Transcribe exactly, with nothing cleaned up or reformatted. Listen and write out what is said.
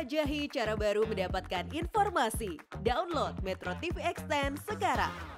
Jelajahi cara baru mendapatkan informasi. Download Metro T V Extend sekarang.